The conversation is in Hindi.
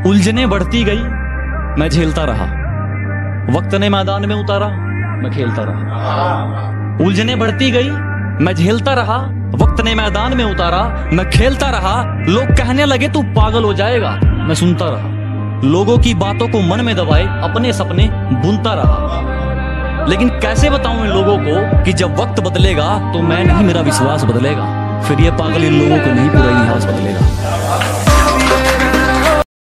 उलझने बढ़ती गई, मैं झेलता रहा। वक्त ने मैदान में उतारा, मैं खेलता रहा। उलझने बढ़ती गई, मैं झेलता रहा। वक्त ने मैदान में उतारा, मैं खेलता रहा। लोग कहने लगे तू पागल हो जाएगा, मैं सुनता रहा। लोगों की बातों को मन में दबाए अपने सपने बुनता रहा। लेकिन कैसे बताऊं इन लोगों को कि जब वक्त बदलेगा तो मैं नहीं, मेरा विश्वास बदलेगा। फिर ये पागल इन लोगों को नहीं, पूरा इतिहास बदलेगा।